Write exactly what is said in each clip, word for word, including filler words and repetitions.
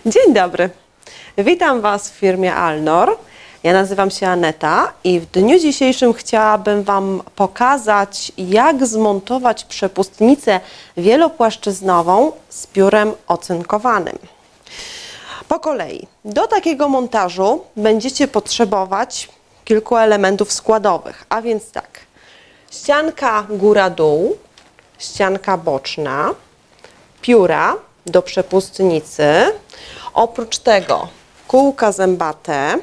Dzień dobry, witam Was w firmie Alnor. Ja nazywam się Aneta i w dniu dzisiejszym chciałabym Wam pokazać, jak zmontować przepustnicę wielopłaszczyznową z piórem ocynkowanym. Po kolei, do takiego montażu będziecie potrzebować kilku elementów składowych, a więc tak, ścianka góra-dół, ścianka boczna, pióra do przepustnicy, oprócz tego kółka zębate,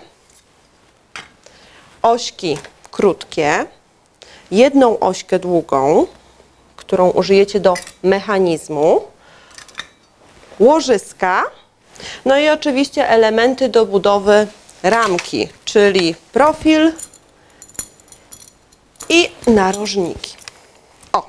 ośki krótkie, jedną ośkę długą, którą użyjecie do mechanizmu, łożyska, no i oczywiście elementy do budowy ramki, czyli profil i narożniki. O.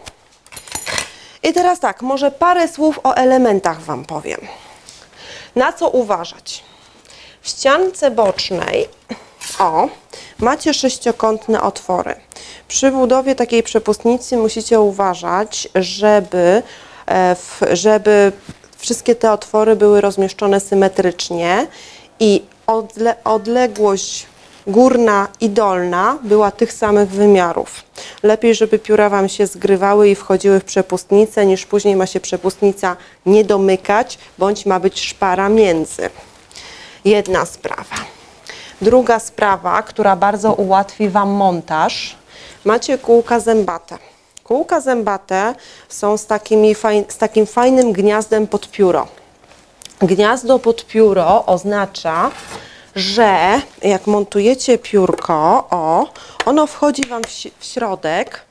I teraz tak, może parę słów o elementach Wam powiem. Na co uważać? W ściance bocznej, o, macie sześciokątne otwory. Przy budowie takiej przepustnicy musicie uważać, żeby, żeby wszystkie te otwory były rozmieszczone symetrycznie i odle odległość górna i dolna była tych samych wymiarów. Lepiej, żeby pióra Wam się zgrywały i wchodziły w przepustnicę, niż później ma się przepustnica nie domykać, bądź ma być szpara między. Jedna sprawa. Druga sprawa, która bardzo ułatwi Wam montaż, macie kółka zębate. Kółka zębate są z, takimi faj, z takim fajnym gniazdem pod pióro. Gniazdo pod pióro oznacza, że jak montujecie piórko, o, ono wchodzi Wam w, w środek,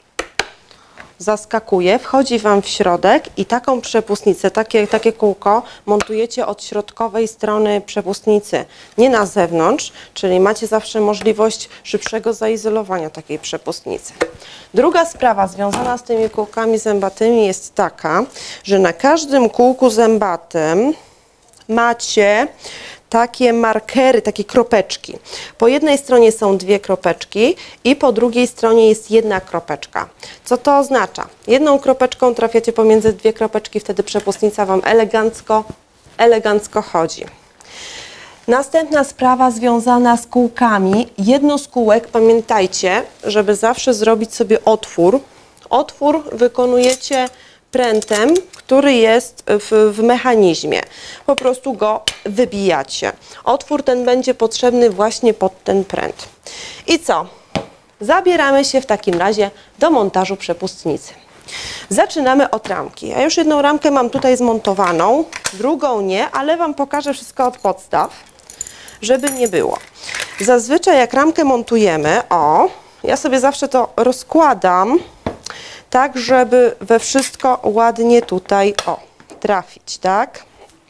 zaskakuje, wchodzi Wam w środek i taką przepustnicę, takie, takie kółko montujecie od środkowej strony przepustnicy, nie na zewnątrz, czyli macie zawsze możliwość szybszego zaizolowania takiej przepustnicy. Druga sprawa związana z tymi kółkami zębatymi jest taka, że na każdym kółku zębatym macie takie markery, takie kropeczki. Po jednej stronie są dwie kropeczki i po drugiej stronie jest jedna kropeczka. Co to oznacza? Jedną kropeczką trafiacie pomiędzy dwie kropeczki, wtedy przepustnica Wam elegancko, elegancko chodzi. Następna sprawa związana z kółkami. Jedno z kółek, pamiętajcie, żeby zawsze zrobić sobie otwór. Otwór wykonujecie prętem, który jest w, w mechanizmie. Po prostu go wybijacie. Otwór ten będzie potrzebny właśnie pod ten pręt. I co? Zabieramy się w takim razie do montażu przepustnicy. Zaczynamy od ramki. Ja już jedną ramkę mam tutaj zmontowaną, drugą nie, ale Wam pokażę wszystko od podstaw, żeby nie było. Zazwyczaj jak ramkę montujemy, o, ja sobie zawsze to rozkładam, tak, żeby we wszystko ładnie tutaj, o, trafić, tak?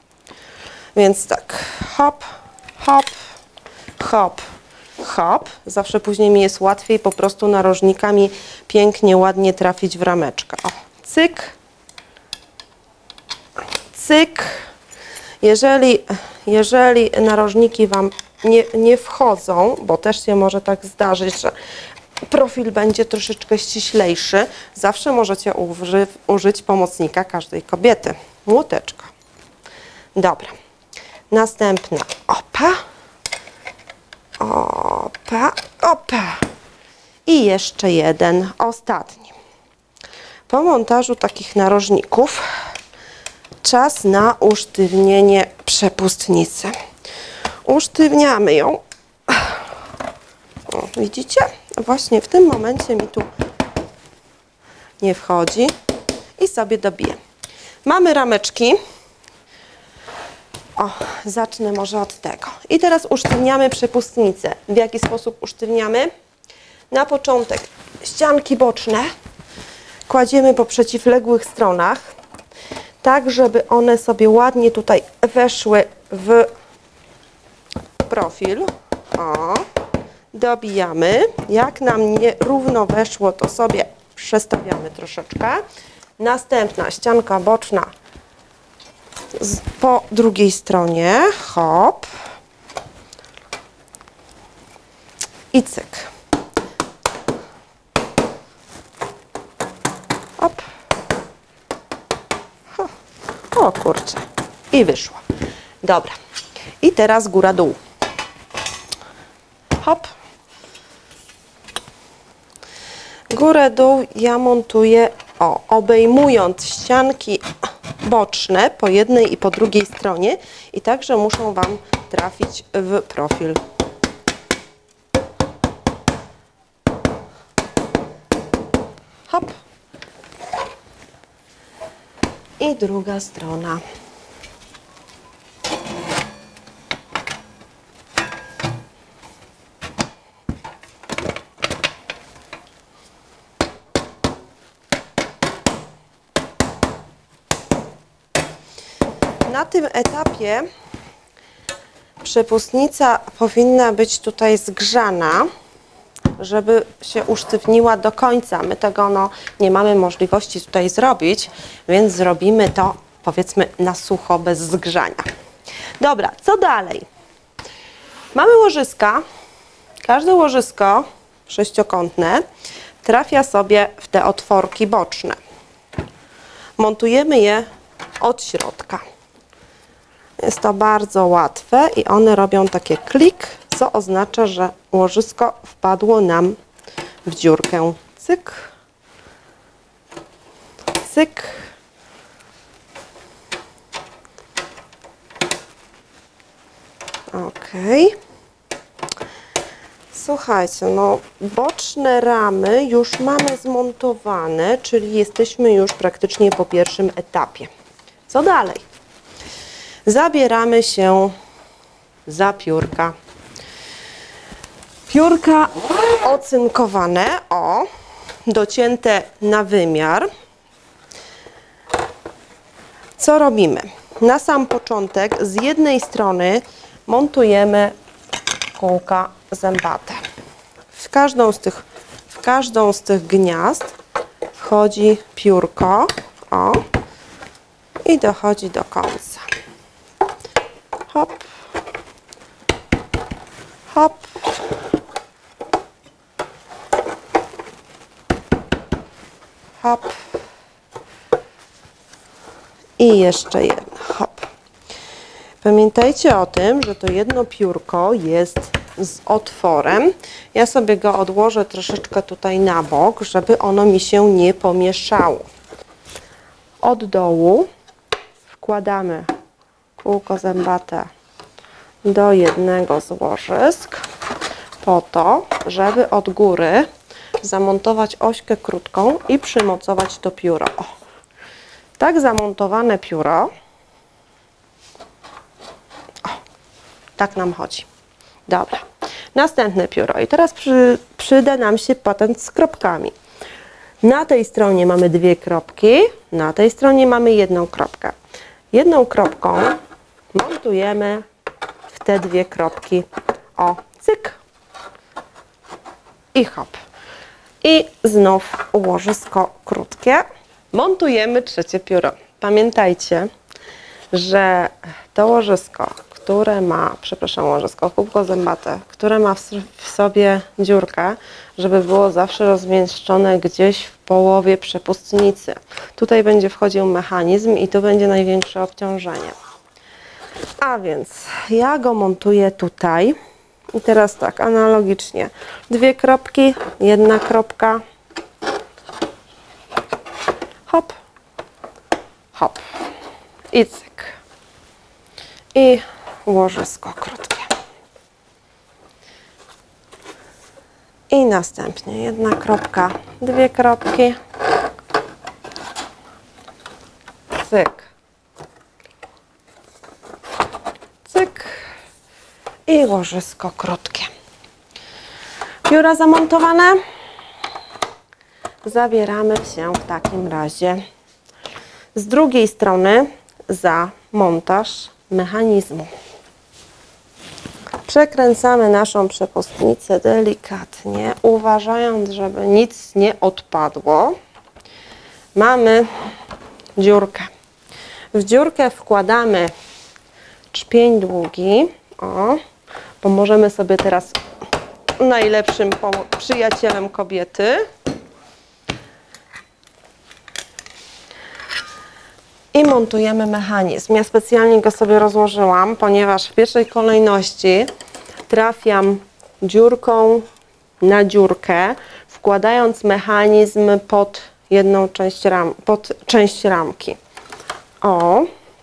Więc tak, hop, hop, hop, hop. Zawsze później mi jest łatwiej po prostu narożnikami pięknie, ładnie trafić w rameczkę. O, cyk, cyk. Jeżeli, jeżeli narożniki Wam nie, nie wchodzą, bo też się może tak zdarzyć, że profil będzie troszeczkę ściślejszy, zawsze możecie uży, użyć pomocnika każdej kobiety. Młoteczka. Dobra. Następna. Opa. Opa. Opa. I jeszcze jeden, ostatni. Po montażu takich narożników czas na usztywnienie przepustnicy. Usztywniamy ją. O, widzicie? Właśnie w tym momencie mi tu nie wchodzi i sobie dobiję. Mamy rameczki. O, zacznę może od tego. I teraz usztywniamy przepustnicę. W jaki sposób usztywniamy? Na początek ścianki boczne kładziemy po przeciwległych stronach, tak żeby one sobie ładnie tutaj weszły w profil. O. Dobijamy. Jak nam nie równo weszło, to sobie przestawiamy troszeczkę. Następna ścianka boczna z, po drugiej stronie. Hop. I cyk. Hop. O kurczę. I wyszło. Dobra. I teraz góra-dół. Hop. Górę-dół ja montuję, o, obejmując ścianki boczne po jednej i po drugiej stronie i także muszą Wam trafić w profil. Hop. I druga strona. Na tym etapie przepustnica powinna być tutaj zgrzana, żeby się usztywniła do końca. My tego no, nie mamy możliwości tutaj zrobić, więc zrobimy to, powiedzmy, na sucho, bez zgrzania. Dobra, co dalej? Mamy łożyska. Każde łożysko sześciokątne trafia sobie w te otworki boczne. Montujemy je od środka. Jest to bardzo łatwe i one robią takie klik, co oznacza, że łożysko wpadło nam w dziurkę. Cyk, cyk. Ok. Słuchajcie, no boczne ramy już mamy zmontowane, czyli jesteśmy już praktycznie po pierwszym etapie. Co dalej? Zabieramy się za piórka. Piórka ocynkowane, o, docięte na wymiar. Co robimy? Na sam początek z jednej strony montujemy kółka zębate. W każdą z tych, w każdą z tych gniazd wchodzi piórko, o, i dochodzi do końca. Hop, hop, hop i jeszcze jedno, hop. Pamiętajcie o tym, że to jedno piórko jest z otworem. Ja sobie go odłożę troszeczkę tutaj na bok, żeby ono mi się nie pomieszało. Od dołu wkładamy kółko zębate do jednego z łożysk po to, żeby od góry zamontować ośkę krótką i przymocować to pióro. O, tak zamontowane pióro, o, tak nam chodzi. Dobra, następne pióro i teraz przy, przyda nam się patent z kropkami. Na tej stronie mamy dwie kropki, na tej stronie mamy jedną kropkę. Jedną kropką montujemy w te dwie kropki, o, cyk i hop. I znów łożysko krótkie. Montujemy trzecie pióro. Pamiętajcie, że to łożysko, które ma, przepraszam, łożysko, kółko zębate, które ma w sobie dziurkę, żeby było zawsze rozmieszczone gdzieś w połowie przepustnicy. Tutaj będzie wchodził mechanizm i tu będzie największe obciążenie. A więc ja go montuję tutaj. I teraz tak, analogicznie. Dwie kropki, jedna kropka. Hop, hop i cyk. I łożysko krótkie. I następnie jedna kropka, dwie kropki. Cyk. Cyk. I łożysko krótkie. Pióra zamontowane. Zabieramy się w takim razie z drugiej strony za montaż mechanizmu. Przekręcamy naszą przepustnicę delikatnie, uważając, żeby nic nie odpadło. Mamy dziurkę. W dziurkę wkładamy czpień długi, o, bo możemy sobie teraz najlepszym przyjacielem kobiety. i montujemy mechanizm. Ja specjalnie go sobie rozłożyłam, ponieważ w pierwszej kolejności trafiam dziurką na dziurkę, wkładając mechanizm pod jedną część, ram, pod część ramki. O.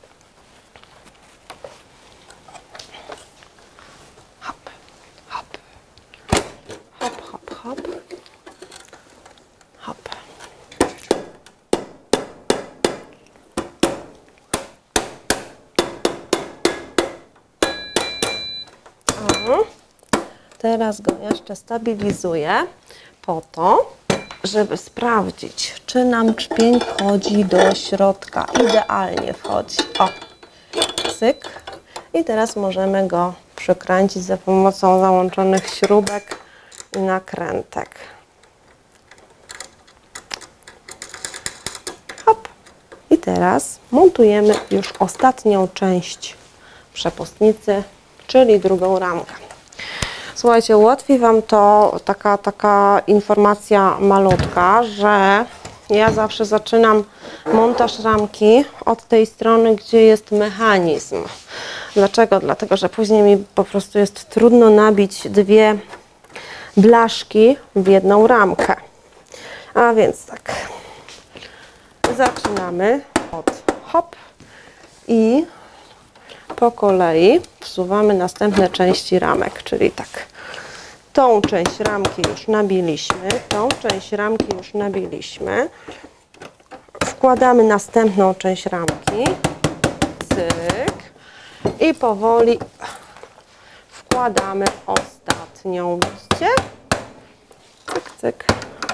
Hop, hop. Hop, hop, hop. Hop. O. Teraz go jeszcze stabilizuję po to, żeby sprawdzić, czy nam czpień wchodzi do środka. Idealnie wchodzi. O, cyk. I teraz możemy go przykręcić za pomocą załączonych śrubek i nakrętek. Hop. I teraz montujemy już ostatnią część przepustnicy, czyli drugą ramkę. Słuchajcie, ułatwi Wam to taka, taka informacja malutka, że ja zawsze zaczynam montaż ramki od tej strony, gdzie jest mechanizm. Dlaczego? Dlatego, że później mi po prostu jest trudno nabić dwie blaszki w jedną ramkę. A więc tak, zaczynamy od hop i po kolei wsuwamy następne części ramek, czyli tak, tą część ramki już nabiliśmy, tą część ramki już nabiliśmy, wkładamy następną część ramki, cyk, i powoli wkładamy ostatnią, widzicie? Cyk, cyk.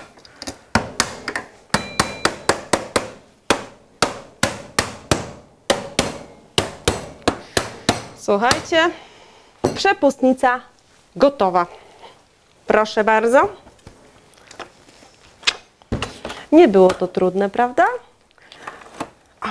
Słuchajcie, przepustnica gotowa. Proszę bardzo. Nie było to trudne, prawda? O.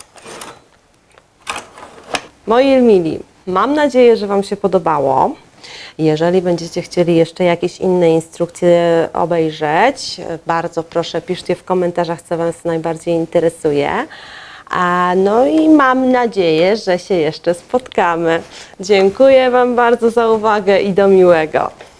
Moi mili, mam nadzieję, że Wam się podobało. Jeżeli będziecie chcieli jeszcze jakieś inne instrukcje obejrzeć, bardzo proszę, piszcie w komentarzach, co Was najbardziej interesuje. No i mam nadzieję, że się jeszcze spotkamy. Dziękuję Wam bardzo za uwagę i do miłego.